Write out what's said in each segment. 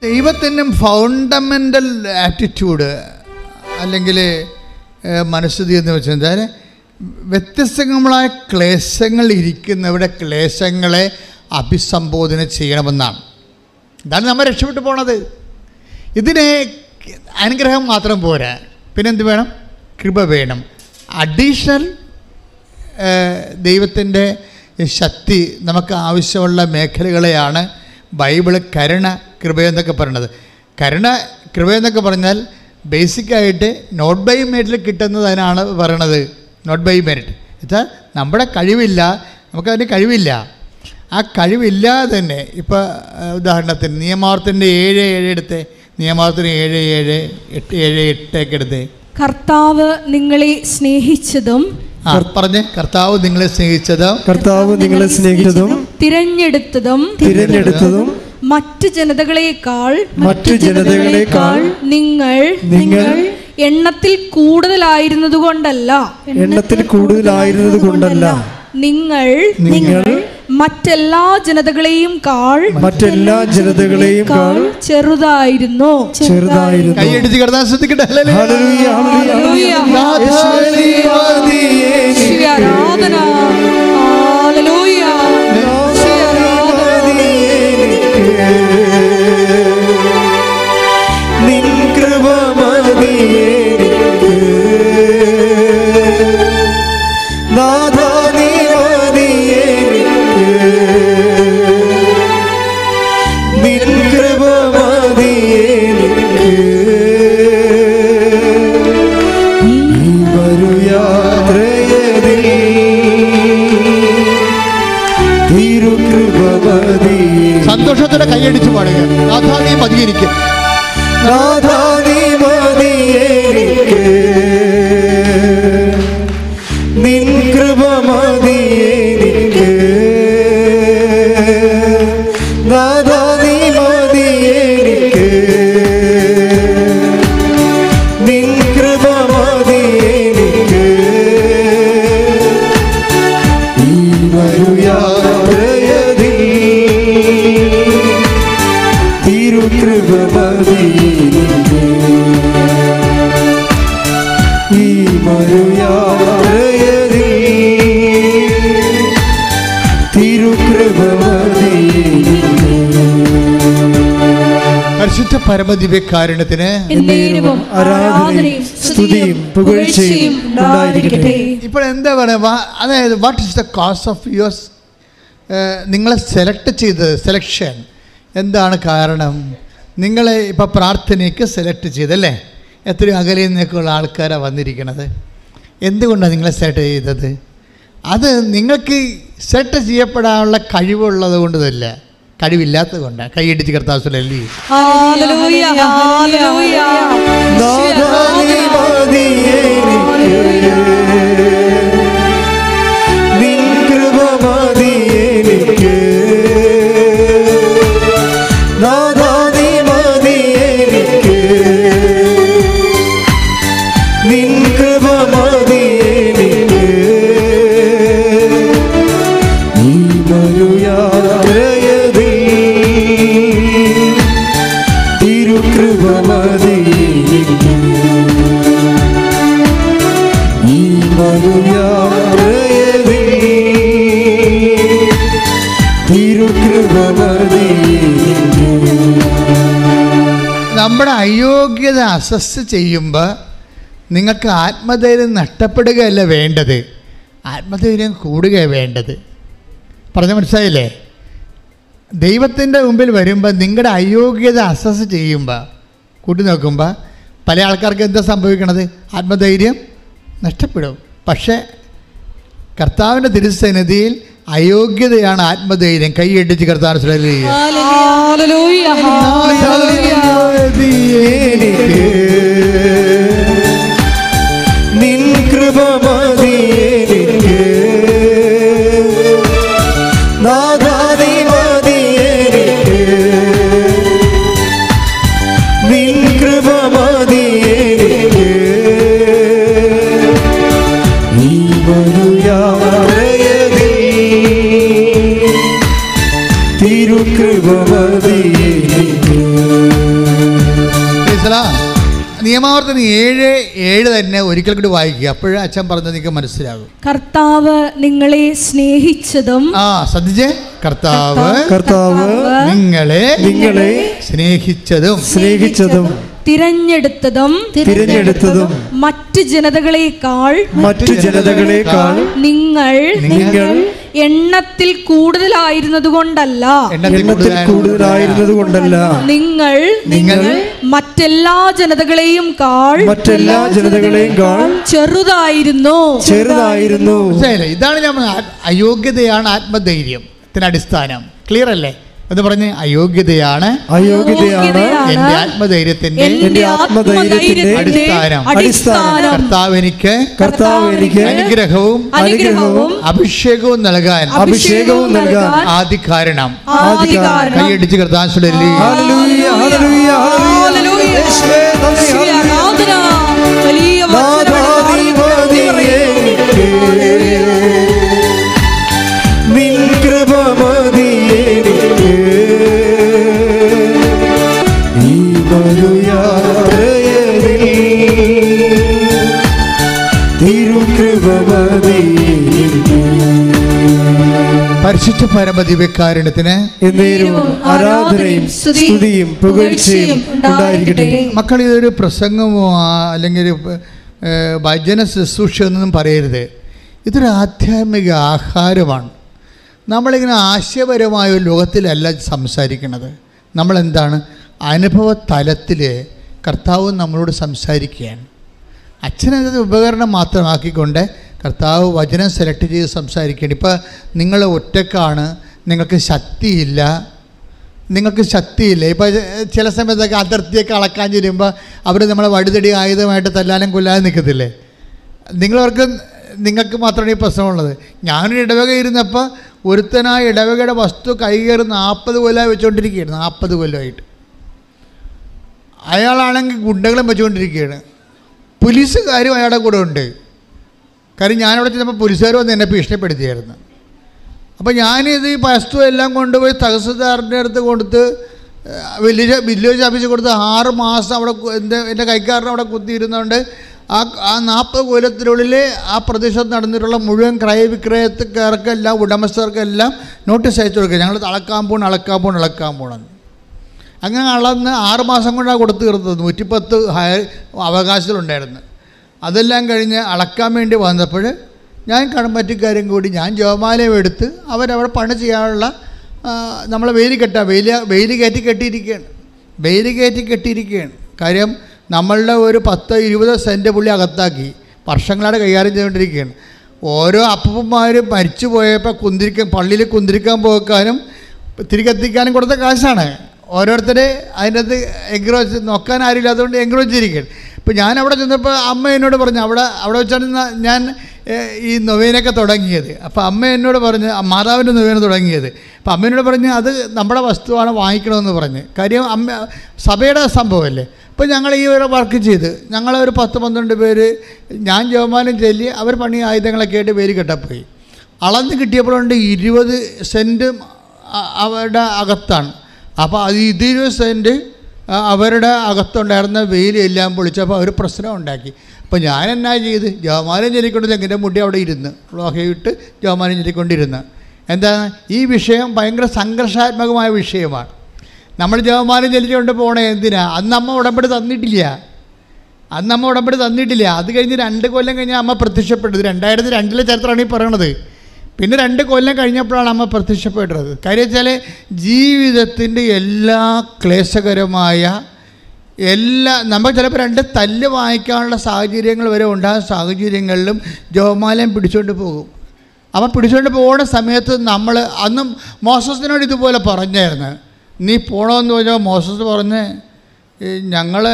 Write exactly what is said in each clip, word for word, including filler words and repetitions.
ദൈവത്തിനും ഫൗണ്ടമെൻ്റൽ ആറ്റിറ്റ്യൂഡ് അല്ലെങ്കിൽ മനസ്ഥിതി എന്ന് വെച്ചാൽ വ്യത്യസ്തങ്ങളായ ക്ലേശങ്ങൾ ഇരിക്കുന്നവരുടെ ക്ലേശങ്ങളെ അഭിസംബോധന ചെയ്യണമെന്നാണ്. ഇതാണ് നമ്മൾ രക്ഷപ്പെട്ടു പോണത്. ഇതിനെ അനുഗ്രഹം മാത്രം പോരാ, പിന്നെന്ത് വേണം? കൃപ വേണം. അഡീഷണൽ ദൈവത്തിൻ്റെ ശക്തി നമുക്ക് ആവശ്യമുള്ള മേഖലകളെയാണ് ബൈബിള് കരുണ കൃപയെന്നൊക്കെ പറയണത്. കരുണ കൃപയെന്നൊക്കെ പറഞ്ഞാൽ ബേസിക്കായിട്ട് നോട്ട് ബൈ മെറിറ്റിൽ കിട്ടുന്നതിനാണ് പറയണത്. നോട്ട് ബൈ മെറിറ്റ് വെച്ചാൽ നമ്മുടെ കഴിവില്ല, നമുക്കതിന് കഴിവില്ല. ആ കഴിവില്ലാതെ തന്നെ ഇപ്പോൾ ഉദാഹരണത്തിന് നിയമാവർത്തൻ്റെ ഏഴ് ഏഴ് എടുത്ത്, നിയമാവർത്തന ഏഴ് ഏഴ് എട്ട് ഏഴ് എട്ടൊക്കെ എടുത്ത്, കർത്താവ് നിങ്ങളെ സ്നേഹിച്ചതും പറഞ്ഞ് കർത്താവ് നിങ്ങളെ സ്നേഹിച്ചതും കർത്താവ് നിങ്ങളെ സ്നേഹിച്ചതും തിരഞ്ഞെടുത്തതും തിരഞ്ഞെടുത്തതും മറ്റു ജനതകളെക്കാൾ മറ്റു ജനതകളെക്കാൾ നിങ്ങൾ നിങ്ങൾ എണ്ണത്തിൽ കൂടുതലായിരുന്നത് കൊണ്ടല്ല എണ്ണത്തിൽ കൂടുതലായിരുന്നത് കൊണ്ടല്ല നിങ്ങൾ നിങ്ങൾ മറ്റെല്ലാ ജനതകളെയും കാൾ മറ്റെല്ലാ ജനതകളെയും കാൾ ചെറുതായിരുന്നു ചെറുതായിരുന്നു. കൈയടിച്ച് കിടന്നാൽ ശ്രദ്ധിക്കട്ടെ. ഹല്ലേലൂയ, ഹല്ലേലൂയ. ആരാധന. ഹല്ലേലൂയ. നിൻ കൃപ മതിയേ നാഥാ, നീ മതിയേ നിൻ കൃപ മതിയേ ഈ വരു യാത്രയതിൽ തിരുകൃപ മതിയേ. സന്തോഷത്തോടെ കൈയടിച്ച് പാടുക. നാഥാ നീ മതിയെനിക്ക്, നാഥാ നീ മതിയെനിക്ക് നിൻ കൃപ മതിയെനിക്ക് നാഥാ നീ മതിയെനിക്ക് നിൻ കൃപ മതിയെനിക്ക് ഈ വരു യാത്രയതിൽ തിരുകൃപ മതിയെനിക്ക് ഈ വരു യാത്രയതിൽ തിരുകൃപ മതിയെനിക്ക്. പരിശുദ്ധ പരമദിവ്യകാരുണ്യത്തിന് ആരാധനയും സ്തുതിയും പുകഴ്ചയും ഉണ്ടായിരിക്കട്ടെ. ഇപ്പോൾ എന്താ പറയുക, അതായത് what is the cause of yours, നിങ്ങളെ സെലക്ട് ചെയ്തത്, സെലക്ഷൻ എന്താണ് കാരണം? നിങ്ങളെ ഇപ്പോൾ പ്രാർത്ഥനയ്ക്ക് സെലക്ട് ചെയ്തല്ലേ? എത്രയോ അകലെ നിന്നൊക്കെയുള്ള ആൾക്കാരാണ് വന്നിരിക്കുന്നത്. എന്തുകൊണ്ടാണ് നിങ്ങളെ സെലക്ട് ചെയ്തത്? അത് നിങ്ങൾക്ക് സെലക്ട് ചെയ്യപ്പെടാനുള്ള കഴിവുള്ളത് കൊണ്ടല്ല, കഴിവില്ലാത്തത് കൊണ്ടാണ്. കൈയടിച്ച് കർത്താവല്ലേ. ഹല്ലേലൂയ. ഹല്ലേലൂയ. നാഥാ നീ മതിയെനിക്ക് നിൻ കൃപ മതിയെനിക്ക് നാഥാ നീ മതിയെനിക്ക് നിൻ കൃപ മതിയെനിക്ക് ഈ വരു യാത്രയതിൽ തിരുകൃപ മതിയെനിക്ക് ഈ വരു യാത്രയതിൽ തിരുകൃപ മതിയെനിക്ക്. നമ്മുടെ അയോഗ്യത അസസ് ചെയ്യുമ്പോൾ നിങ്ങൾക്ക് ആത്മധൈര്യം നഷ്ടപ്പെടുകയല്ല വേണ്ടത്, ആത്മധൈര്യം കൂടുകയാണ് വേണ്ടത്. പറഞ്ഞ മനസ്സിലായില്ലേ? ദൈവത്തിൻ്റെ മുമ്പിൽ വരുമ്പോൾ നിങ്ങളുടെ അയോഗ്യത അസസ് ചെയ്യുമ്പോൾ, കൂട്ടി നോക്കുമ്പോൾ പല ആൾക്കാർക്ക് എന്താ സംഭവിക്കണത്? ആത്മധൈര്യം നഷ്ടപ്പെടും. പക്ഷേ കർത്താവിൻ്റെ തിരുസന്നിധിയിൽ അയോഗ്യതയാണ് ആത്മധൈര്യം. കൈയടിച്ച് കർത്താവിനെ സ്തുതിക്കുക. ഹല്ലേലൂയ. ഹല്ലേലൂയ. മതിയെനിക്ക് നിൻ കൃപ മതിയെനിക്ക് നാഥാ നീ മതിയെനിക്ക് നിൻ കൃപ മതിയെനിക്ക് ഈ വരു യാത്രയതിൽ തിരുകൃപ മതിയെനിക്ക് പ്രൈസലാ. നിയമാവർത്തനം ഏഴ് ഏഴ് തന്നെ ഒരിക്കൽ കൂടി വായിക്കുക, അപ്പോഴേ അച്ഛൻ പറഞ്ഞത് നിങ്ങൾക്ക് മനസ്സിലാകും. കർത്താവ് നിങ്ങളെ സ്നേഹിച്ചതും ആ ശ്രദ്ധിച്ചേ, കർത്താവ് കർത്താവ് നിങ്ങളെ നിങ്ങളെ സ്നേഹിച്ചതും സ്നേഹിച്ചതും തിരഞ്ഞെടുത്തതും തിരഞ്ഞെടുത്തതും മറ്റ് ജനതകളെക്കാൾ മറ്റു ജനതകളെക്കാൾ നിങ്ങൾ നിങ്ങൾ എണ്ണത്തിൽ കൂടുതലായിരുന്നതുകൊണ്ടല്ല എണ്ണത്തിൽ കൂടുതലായിരുന്നത് കൊണ്ടല്ല നിങ്ങൾ നിങ്ങൾ മറ്റെല്ലാ ജനതകളെയും കാൾ മറ്റെല്ലാ ജനതകളെയും കാൾ ചെറുതായിരുന്നു ചെറുതായിരുന്നു. മനസ്സിലായില്ലേ? ഇതാണ് ഞാൻ പറഞ്ഞത്. അയോഗ്യതയാണ് ആത്മധൈര്യത്തിന് അടിസ്ഥാനം. ക്ലിയർ അല്ലേ? എന്ന് പറഞ്ഞ് അയോഗ്യതയാണ് അയോഗ്യതയാണ് എന്റെ ആത്മധൈര്യത്തിന്റെ എന്റെ ആത്മധൈര്യത്തിന്റെ അടിസ്ഥാനം. അടിസ്ഥാനം. കർത്താവ് എനിക്ക് കർത്താവ് എനിക്ക് അനുഗ്രഹവും അനുഗ്രഹവും അഭിഷേകവും നൽകാൻ അഭിഷേകവും നൽകാൻ ആദി കാരണം. ആദി കാരണം. കൈയടിച്ച് കർത്താവിനെ ഹല്ലേലൂയ ഹല്ലേലൂയ ഹല്ലേലൂയ. യേശുവേ നന്ദി. യേശുവേ ആരാധന. വലിയ നാഥാദി മതിയേ നിൻ കൃപ മതിയേ ഈ മരുയാത്രയിൽ തിരുകൃപ മതിയേ. പരിശുദ്ധ പരമദിവ്യകാരുണ്യത്തിന് എന്നേരവും ആരാധനയും സ്തുതിയും പുകഴ്ചയും ഉണ്ടായിരിക്കട്ടെ. മക്കൾ, ഇതൊരു പ്രസംഗമോ ആ- അല്ലെങ്കിൽ ഒരു ഏഹ്, ഭജന ശുശ്രൂഷ എന്നൊന്നും പറയരുത്. ഇതൊരു ആധ്യാത്മിക ആഹാരമാണ്. നമ്മളിങ്ങനെ ആശയപരമായ ഒരു ലോകത്തിലല്ല സംസാരിക്കുന്നത്. നമ്മളെന്താണ് അനുഭവ തലത്തിൽ കർത്താവ് നമ്മളോട് സംസാരിക്കുകയാണ്. അച്ഛനത് ഉപകരണം മാത്രമാക്കിക്കൊണ്ട് കർത്താവ് വചനം സെലക്ട് ചെയ്ത് സംസാരിക്കുകയാണ്. ഇപ്പോൾ നിങ്ങൾ ഒറ്റക്കാണ്, നിങ്ങൾക്ക് ശക്തിയില്ല, നിങ്ങൾക്ക് ശക്തിയില്ല. ഇപ്പോൾ ചില സമയത്തൊക്കെ അതിർത്തിയൊക്കെ അളക്കാൻ ചെല്ലുമ്പോൾ അവർ നമ്മളെ വടിതടി ആയുധമായിട്ട് തല്ലാനും കൊല്ലാനും നിൽക്കത്തില്ലേ? നിങ്ങളവർക്ക് നിങ്ങൾക്ക് മാത്രമാണ് ഈ പ്രശ്നമുള്ളത്. ഞാനൊരു ഇടവക ഇരുന്നപ്പോൾ ഒരുത്തനായ ഇടവകയുടെ വസ്തു കൈകയറി നാൽപ്പത് കൊല്ലമായി വെച്ചുകൊണ്ടിരിക്കുകയാണ്. നാൽപ്പത് കൊല്ലമായിട്ട് അയാളാണെങ്കിൽ ഗുണ്ടകളും വെച്ചുകൊണ്ടിരിക്കുകയാണ്. പോലീസുകാരും അയാളുടെ കൂടെ ഉണ്ട്. കാര്യം ഞാനവിടെ ചെന്നപ്പോൾ പോലീസുകാർ വന്ന് എന്നെ ഭീഷണിപ്പെടുത്തിയായിരുന്നു. അപ്പോൾ ഞാനിത് ഈ വസ്തു എല്ലാം കൊണ്ടുപോയി തഹസിൽദാറിൻ്റെ അടുത്ത് കൊടുത്ത് വില്ലേജ് വില്ലേജ് ഓഫീസിൽ കൊടുത്ത് ആറ് മാസം അവിടെ എൻ്റെ എൻ്റെ കൈക്കാരൻ അവിടെ കുത്തിയിരുന്നുകൊണ്ട് ആ ആ നാൽപ്പത് കൊല്ലത്തിനുള്ളിൽ ആ പ്രദേശത്ത് നടന്നിട്ടുള്ള മുഴുവൻ ക്രയവിക്രയക്കാർക്കെല്ലാം ഉടമസ്ഥർക്കെല്ലാം നോട്ടീസ് അയച്ചു കൊടുക്കുക. ഞങ്ങൾ അളക്കാൻ പോകണം അളക്കാൻ പോകണം അളക്കാൻ പോകണം. അങ്ങനെ അളന്ന് ആറ് മാസം കൊണ്ടാണ് കൊടുത്തു തീർത്തത്. നൂറ്റിപ്പത്ത് അവകാശത്തിലുണ്ടായിരുന്നു. അതെല്ലാം കഴിഞ്ഞ് അളക്കാൻ വേണ്ടി വന്നപ്പോൾ ഞാൻ കടമ്പറ്റിക്കാരും കൂടി ഞാൻ ജോമാലയം എടുത്ത് അവരവിടെ പണി ചെയ്യാനുള്ള നമ്മളെ വെയിൽ കെട്ടാൻ വെയിൽ വെയിൽ കയറ്റി കെട്ടിയിരിക്കുകയാണ്. വെയിൽ കയറ്റി കെട്ടിയിരിക്കുകയാണ്. കാര്യം നമ്മളുടെ ഒരു പത്ത് ഇരുപത് സെൻറ്റ് പുള്ളി അകത്താക്കി വർഷങ്ങളായിട്ട് കൈകാര്യം ചെയ്തുകൊണ്ടിരിക്കുകയാണ്. ഓരോ അപ്പന്മാരും മരിച്ചു പോയപ്പോൾ കുന്തിരിക്കാൻ പള്ളിയിൽ കുന്തിരിക്കാൻ പോക്കാനും തിരികെത്തിക്കാനും കൊടുത്ത കാശാണ്. ഓരോരുത്തർ അതിൻ്റെ അകത്ത് എൻക്രോച്ച് നോക്കാൻ ആരില്ല, അതുകൊണ്ട് എൻക്രോച്ച് ചെയ്തിരിക്കുകയാണ്. ഇപ്പോൾ ഞാൻ അവിടെ ചെന്നപ്പോൾ അമ്മ എന്നോട് പറഞ്ഞു, അവിടെ അവിടെ വെച്ചാണ് ഞാൻ ഈ നൊവേനൊക്കെ തുടങ്ങിയത്. അപ്പോൾ അമ്മ എന്നോട് പറഞ്ഞ് മാതാവിൻ്റെ നൊവേന തുടങ്ങിയത്. അപ്പോൾ അമ്മ എന്നോട് പറഞ്ഞ് അത് നമ്മുടെ വസ്തുവാണ്, വാങ്ങിക്കണമെന്ന് പറഞ്ഞ്. കാര്യം അമ്മ സഭയുടെ സംഭവമല്ലേ. അപ്പോൾ ഞങ്ങൾ ഈ ഒരു വർക്ക് ചെയ്ത് ഞങ്ങൾ ഒരു പത്ത് പന്ത്രണ്ട് പേര് ഞാൻ ജവമാനം ചൊല്ലി അവർ പണി ആയുധങ്ങളൊക്കെ ആയിട്ട് പേര് കെട്ടപ്പോയി. അളന്ന് കിട്ടിയപ്പോഴുണ്ട് ഇരുപത് സെൻറ്റ് അവരുടെ അകത്താണ്. അപ്പോൾ അത് ഇരുപത് സെൻറ്റ് അവരുടെ അകത്തുണ്ടായിരുന്ന വെയിലെല്ലാം പൊളിച്ചപ്പോൾ അവർ പ്രശ്നം ഉണ്ടാക്കി. അപ്പോൾ ഞാൻ എന്നാ ചെയ്ത് ജവമാനം ചൊല്ലിക്കൊണ്ട് തെങ്ങിൻ്റെ മുടി അവിടെ ഇരുന്ന് ലോഹയിട്ട് ജവമാനം ചൊല്ലിക്കൊണ്ടിരുന്ന്. എന്താണ് ഈ വിഷയം ഭയങ്കര സംഘർഷാത്മകമായ വിഷയമാണ്. നമ്മൾ ജവമാനം ചൊല്ലിക്കൊണ്ട് പോകണേ എന്തിനാ? അന്ന് അമ്മ ഉടമ്പടി തന്നിട്ടില്ല. അന്ന് അമ്മ ഉടമ്പടി തന്നിട്ടില്ല. അത് കഴിഞ്ഞ് രണ്ട് കൊല്ലം കഴിഞ്ഞാൽ അമ്മ പ്രത്യക്ഷപ്പെട്ടത്. രണ്ടായിരത്തി രണ്ടിലെ ചരിത്രമാണ് ഈ പറയണത്. പിന്നെ രണ്ട് കൊല്ലം കഴിഞ്ഞപ്പോഴാണ് അമ്മ പ്രത്യക്ഷപ്പെട്ടത്. കാര്യം വെച്ചാൽ ജീവിതത്തിൻ്റെ എല്ലാ ക്ലേശകരമായ എല്ലാ നമുക്ക് ചിലപ്പോൾ രണ്ട് തല്ല് വാങ്ങിക്കാനുള്ള സാഹചര്യങ്ങൾ വരെ ഉണ്ടാകുന്ന സാഹചര്യങ്ങളിലും ജവമാലയം പിടിച്ചുകൊണ്ട് പോകും. അപ്പം പിടിച്ചുകൊണ്ട് പോകുന്ന സമയത്ത് നമ്മൾ അന്നും മോസസിനോട് ഇതുപോലെ പറഞ്ഞായിരുന്നു, നീ പോകണമെന്ന് പറഞ്ഞാൽ മോസസ് പറഞ്ഞ് ഞങ്ങൾ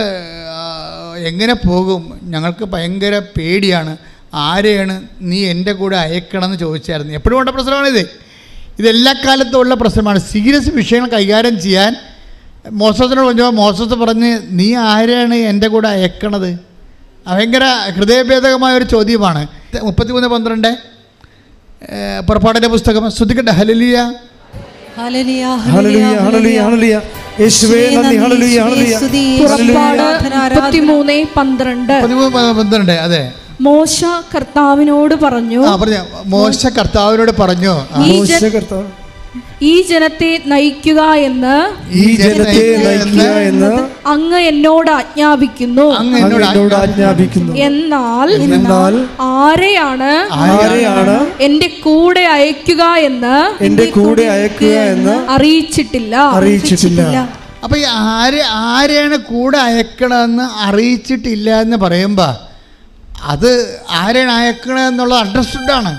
എങ്ങനെ പോകും, ഞങ്ങൾക്ക് ഭയങ്കര പേടിയാണ്, ആരെയാണ് നീ എൻ്റെ കൂടെ അയക്കണമെന്ന് ചോദിച്ചായിരുന്നു. എപ്പോഴും ഉള്ള പ്രശ്നമാണിത്. ഇതെല്ലാ കാലത്തും ഉള്ള പ്രശ്നമാണ്. സീരിയസ് വിഷയങ്ങൾ കൈകാര്യം ചെയ്യാൻ മോസസിനോട് പറഞ്ഞപ്പോൾ മോസസ് പറഞ്ഞ് നീ ആരെയാണ് എൻ്റെ കൂടെ അയക്കണത്? ഭയങ്കര ഹൃദയഭേദകമായ ഒരു ചോദ്യമാണ്. മുപ്പത്തി മൂന്ന് പന്ത്രണ്ട് പുറപ്പാടിൻ്റെ പുസ്തകം. ശ്രദ്ധിക്കട്ടെ. ഹല്ലേലൂയ ഹല്ലേലൂയ, ഹല്ലേലൂയ, ഹല്ലേലൂയ, ഹല്ലേലൂയ. യേശുവേ നന്ദി. ഹല്ലേലൂയ, ഹല്ലേലൂയ. പുറപ്പാട് മുപ്പത്തിമൂന്ന് പന്ത്രണ്ട്. പന്ത്രണ്ട് അതെ. മോശ കർത്താവിനോട് പറഞ്ഞു. ആ പറഞ്ഞു. മോശ കർത്താവിനോട് പറഞ്ഞു, മോശ കർത്താവ് ഈ ജനത്തെ നയിക്കുക എന്ന് ഈ ജനത്തെ നയിക്കുക എന്ന് അങ്ങ് എന്നോട് ആജ്ഞാപിക്കുന്നു. അങ്ങ് എന്നോട് ആജ്ഞാപിക്കുന്നു. എന്നാൽ എന്നാൽ ആരെയാണ് ആരെയാണ് എന്റെ കൂടെ അയക്കുക എന്ന് എന്റെ കൂടെ അയക്കുക എന്ന് അറിയിച്ചിട്ടില്ല അറിയിച്ചിട്ടില്ല. അപ്പൊ ഈ ആര് ആരെയാണ് കൂടെ അയക്കണമെന്ന് അറിയിച്ചിട്ടില്ല എന്ന് പറയുമ്പോ അത് ആരെയാണ് അയക്കണമെന്നുള്ളത് അണ്ടർസ്റ്റുഡാണ്.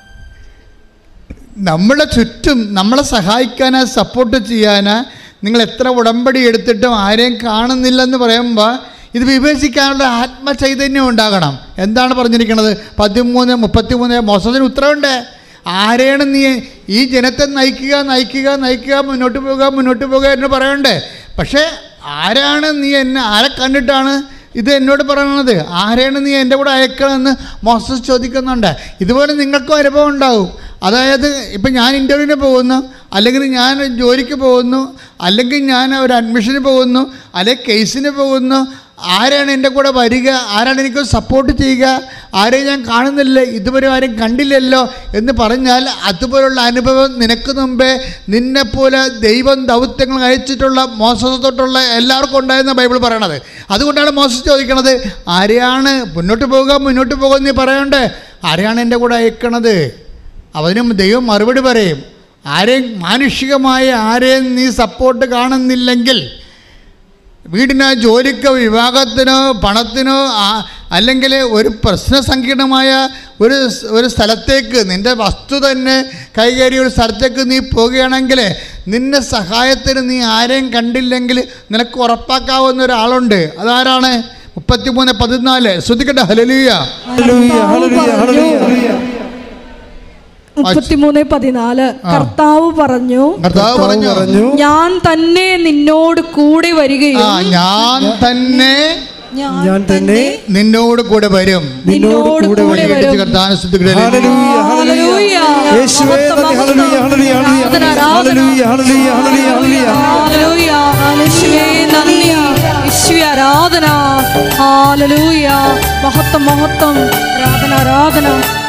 നമ്മളെ ചുറ്റും നമ്മളെ സഹായിക്കാനാ സപ്പോർട്ട് ചെയ്യാനാ നിങ്ങൾ എത്ര ഉടമ്പടി എടുത്തിട്ടും ആരെയും കാണുന്നില്ലെന്ന് പറയുമ്പോൾ ഇത് വിവേചിക്കാനുള്ള ആത്മചൈതന്യം ഉണ്ടാകണം. എന്താണ് പറഞ്ഞിരിക്കുന്നത്? പതിമൂന്ന് മുപ്പത്തിമൂന്ന് മോശത്തിന് ഉത്തരവുണ്ട്. ആരെയാണ് നീ ഈ ജനത്തെ നയിക്കുക നയിക്കുക നയിക്കുക മുന്നോട്ട് പോകുക മുന്നോട്ട് പോകുക എന്ന് പറയണ്ടേ? പക്ഷേ ആരാണ് നീ എന്നെ ആരെ കണ്ടിട്ടാണ് ഇത് എന്നോട് പറയണത്? ആരെയാണ് നീ എൻ്റെ കൂടെ അയക്കണമെന്ന് മോസസ് ചോദിക്കുന്നുണ്ട്. ഇതുപോലെ നിങ്ങൾക്കും അനുഭവം ഉണ്ടാവും. അതായത് ഇപ്പം ഞാൻ ഇൻ്റർവ്യൂവിന് പോകുന്നു, അല്ലെങ്കിൽ ഞാൻ ജോലിക്ക് പോകുന്നു, അല്ലെങ്കിൽ ഞാൻ ഒരു അഡ്മിഷന് പോകുന്നു, അല്ലെങ്കിൽ കേസിന് പോകുന്നു. ആരാണ് എൻ്റെ കൂടെ വരിക? ആരാണ് എനിക്ക് സപ്പോർട്ട് ചെയ്യുക? ആരെയും ഞാൻ കാണുന്നില്ല, ഇതുവരെ ആരും കണ്ടില്ലല്ലോ എന്ന് പറഞ്ഞാൽ അതുപോലുള്ള അനുഭവം നിനക്ക് മുമ്പേ നിന്നെപ്പോലെ ദൈവം ദൗത്യങ്ങൾ അയച്ചിട്ടുള്ള മോശസ് തൊട്ടുള്ള എല്ലാവർക്കും ഉണ്ടായെന്ന് ബൈബിൾ പറയണത്. അതുകൊണ്ടാണ് മോശസ് ചോദിക്കണത്, ആരെയാണ് മുന്നോട്ട് പോകുക മുന്നോട്ട് പോകുക നീ പറയണ്ടേ? ആരെയാണ് എൻ്റെ കൂടെ അയക്കണത്? അവനും ദൈവം മറുപടി പറയും. ആരെയും മാനുഷികമായ ആരെയും നീ സപ്പോർട്ട് കാണുന്നില്ലെങ്കിൽ, വീടിനോ ജോലിക്കോ വിവാഹത്തിനോ പണത്തിനോ അല്ലെങ്കിൽ ഒരു പ്രശ്നസങ്കീർണമായ ഒരു ഒരു സ്ഥലത്തേക്ക് നിൻ്റെ വസ്തു തന്നെ കൈകാര്യ ഒരു സ്ഥലത്തേക്ക് നീ പോവുകയാണെങ്കിൽ നിന്നെ സഹായത്തിന് നീ ആരെയും കണ്ടില്ലെങ്കിൽ നിനക്ക് ഉറപ്പാക്കാവുന്ന ഒരാളുണ്ട്. അതാരാണ്? മുപ്പത്തിമൂന്ന് പതിനാല് ശ്രദ്ധിക്കട്ടെ. ഹല്ലേലൂയ, ഹല്ലേലൂയ, ഹല്ലേലൂയ, ഹല്ലേലൂയ. മുപ്പത്തിമൂന്ന് പതിനാല്. കർത്താവ് പറഞ്ഞു കർത്താവ് പറഞ്ഞു ഞാൻ തന്നെ നിന്നോട് കൂടെ വരികയും ആ ഞാൻ തന്നെ ഞാൻ തന്നെ നിന്നോട് കൂടെ വരും. നിന്നോട് കൂടെ വരും. കർത്താവിനെ സ്തുതിക്കട്ടെ. ഹല്ലേലൂയ, ഹല്ലേലൂയ. യേശുവേ നന്ദി. ഹല്ലേലൂയ, ഹല്ലേലൂയ, ഹല്ലേലൂയ, ഹല്ലേലൂയ, ഹല്ലേലൂയ, ഹല്ലേലൂയ. യേശുവേ നന്ദി, യേശുവേ ആരാധന. ഹല്ലേലൂയ, മഹത്വം മഹത്വം, ആരാധന ആരാധന.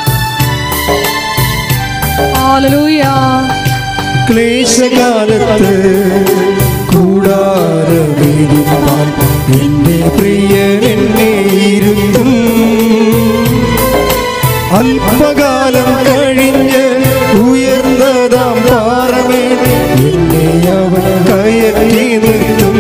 ഹല്ലേലൂയ. ക്ലേശകാലത്ത് കൂടാരമേരിപ്പാൻ എന്റെ പ്രിയൻ എന്നെ ഇരുത്തും. അല്പകാലം കഴിഞ്ഞ് ഉയർന്നതാം പാറമേൽ എന്നെ അവൻ കയറ്റി നിർത്തും.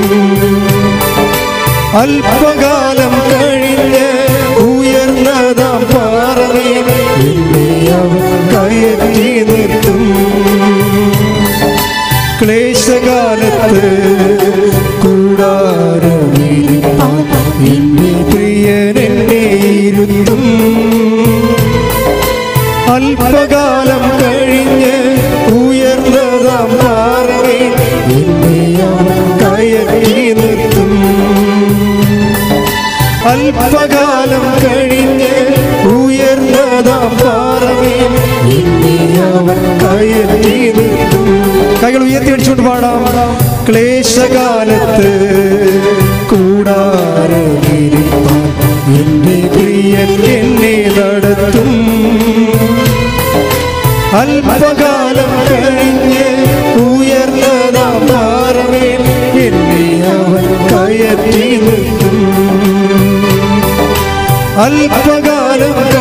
അല്പകാലം കഴിഞ്ഞ് ഉയർന്നതാം പാറമേൽ എന്നെ അവൻ കയറ്റി നിർത്തും. ക്ലേശകാലത്ത് കൂടാരമേരിപ്പാൻ എന്റെ പ്രിയൻ എന്നെ ഇരുത്തും. അല്പകാലം കഴിഞ്ഞ് ഉയർന്നതാം പാറമേൽ എന്നെ അവൻ കയറ്റി നിർത്തും. അല്പകാലം കഴിഞ്ഞ് ഉയർന്നതാം പാറമേൽ എന്നെ അവൻ കയറ്റി നിർത്തും. കൈകൾ ഉയർത്തി അടിച്ചുകൊണ്ട് പാടാം. ക്ലേശകാലത്ത് കൂടാരമേരിപ്പാൻ എന്റെ പ്രിയൻ എന്നെ നടത്തും. അല്പകാലം കഴിഞ്ഞ് ഉയർന്നതാം പാറമേൽ എന്നെ അവൻ കയറ്റി നിർത്തും. അല്പകാലം